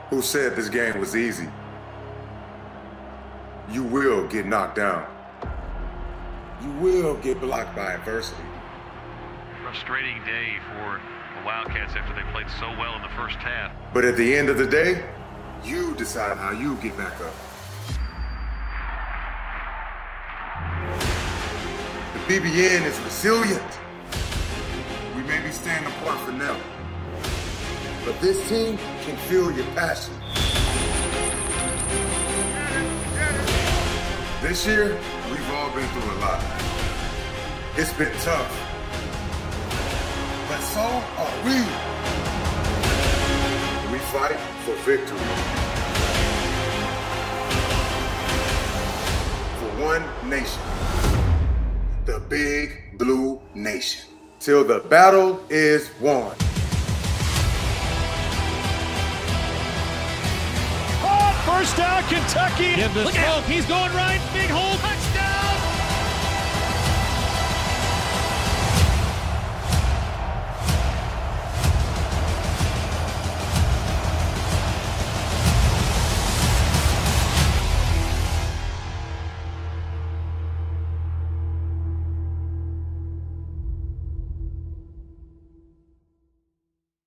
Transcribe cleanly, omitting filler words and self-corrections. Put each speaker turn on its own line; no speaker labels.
Who said this game was easy? You will get knocked down. You will get blocked by adversity.
Frustrating day for the Wildcats after they played so well in the first half.
But at the end of the day, you decide how you get back up. The BBN is resilient. We may be staying apart for now, but this team can feel your passion. This year, we've all been through a lot. It's been tough, but so are we. We fight for victory. For one nation. The Big Blue Nation. Till the battle is won.
First down, Kentucky. Give this smoke. He's going right. Big hole. Touchdown.